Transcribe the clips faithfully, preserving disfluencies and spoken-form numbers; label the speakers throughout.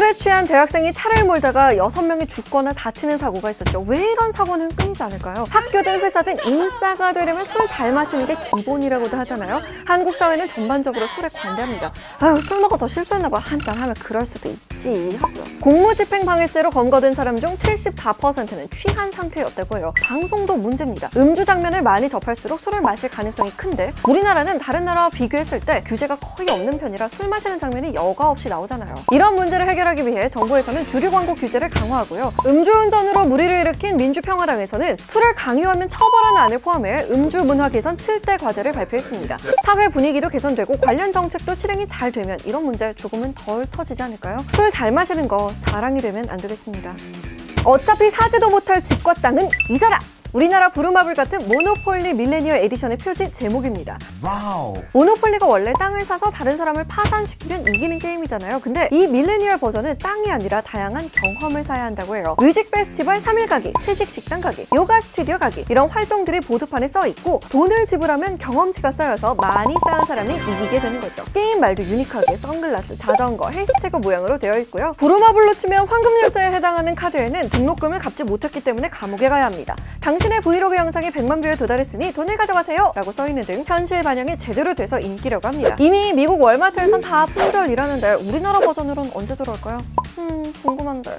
Speaker 1: 술에 취한 대학생이 차를 몰다가 여섯 명이 죽거나 다치는 사고가 있었죠. 왜 이런 사고는 끊이지 않을까요? 학교든 회사든 인싸가 되려면 술 잘 마시는 게 기본이라고도 하잖아요. 한국 사회는 전반적으로 술에 관대합니다. 아유, 술 먹어서 실수했나 봐. 한잔 하면 그럴 수도 있지 하고요. 공무집행 방해죄로 검거된 사람 중 칠십사 퍼센트는 취한 상태였다고 해요. 방송도 문제입니다. 음주 장면을 많이 접할수록 술을 마실 가능성이 큰데 우리나라는 다른 나라와 비교했을 때 규제가 거의 없는 편이라 술 마시는 장면이 여과 없이 나오잖아요. 이런 문제를 해결하기 위해 정부에서는 주류 광고 규제를 강화하고요. 음주운전으로 무리를 일으킨 민주평화당에서는 술을 강요하면 처벌하는 안을 포함해 음주 문화 개선 칠 대 과제를 발표했습니다. 사회 분위기도 개선되고 관련 정책도 실행이 잘 되면 이런 문제 조금은 덜 터지지 않을까요? 술 잘 마시는 거 자랑이 되면 안 되겠습니다. 어차피 사지도 못할 집과 땅은 이사라! 우리나라 부루마블 같은 모노폴리 밀레니얼 에디션의 표지 제목입니다. 와우. 모노폴리가 원래 땅을 사서 다른 사람을 파산시키면 이기는 게임이잖아요. 근데 이 밀레니얼 버전은 땅이 아니라 다양한 경험을 사야 한다고 해요. 뮤직 페스티벌 삼 일 가기, 채식 식당 가기, 요가 스튜디오 가기 이런 활동들이 보드판에 써있고 돈을 지불하면 경험치가 쌓여서 많이 쌓은 사람이 이기게 되는 거죠. 게임 말도 유니크하게 선글라스, 자전거, 해시태그 모양으로 되어 있고요. 부루마블로 치면 황금열쇠에 해당하는 카드에는 등록금을 갚지 못했기 때문에 감옥에 가야 합니다. 당신의 브이로그 영상이 백만 뷰에 도달했으니 돈을 가져가세요 라고 써있는 등 현실 반영이 제대로 돼서 인기라고 합니다. 이미 미국 월마트에선 다 품절이라는데 우리나라 버전으로는 언제 들어올까요? 음 궁금한데.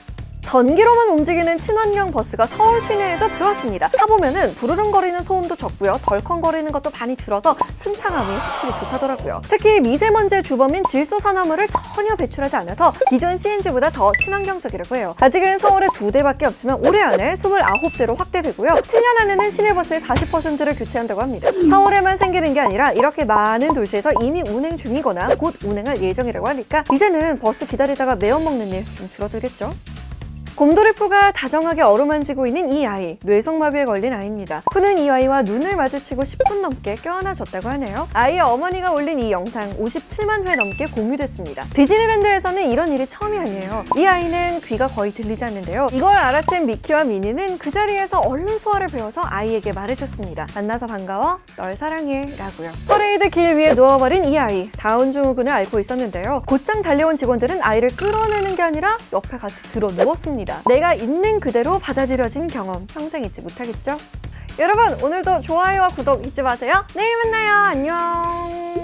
Speaker 1: 전기로만 움직이는 친환경 버스가 서울 시내에도 들어왔습니다. 타보면은 부르릉거리는 소음도 적고요. 덜컹거리는 것도 많이 줄어서 승차감이 확실히 좋다더라고요. 특히 미세먼지의 주범인 질소산화물을 전혀 배출하지 않아서 기존 씨엔지보다 더 친환경적이라고 해요. 아직은 서울에 두 대밖에 없지만 올해 안에 이십구 대로 확대되고요. 칠 년 안에는 시내버스의 사십 퍼센트를 교체한다고 합니다. 서울에만 생기는 게 아니라 이렇게 많은 도시에서 이미 운행 중이거나 곧 운행할 예정이라고 하니까 이제는 버스 기다리다가 매연 먹는 일 좀 줄어들겠죠? 곰돌이 푸가 다정하게 어루만지고 있는 이 아이, 뇌성마비에 걸린 아이입니다. 푸는 이 아이와 눈을 마주치고 십 분 넘게 껴안아줬다고 하네요. 아이의 어머니가 올린 이 영상 오십칠만 회 넘게 공유됐습니다. 디즈니랜드에서는 이런 일이 처음이 아니에요. 이 아이는 귀가 거의 들리지 않는데요. 이걸 알아챈 미키와 미니는 그 자리에서 얼른 수화를 배워서 아이에게 말해줬습니다. 만나서 반가워, 널 사랑해 라고요. 퍼레이드 길 위에 누워버린 이 아이, 다운 증후군을 앓고 있었는데요. 곧장 달려온 직원들은 아이를 끌어내는 게 아니라 옆에 같이 들어 누웠습니다. 내가 있는 그대로 받아들여진 경험 평생 잊지 못하겠죠? 여러분 오늘도 좋아요와 구독 잊지 마세요. 내일 만나요. 안녕.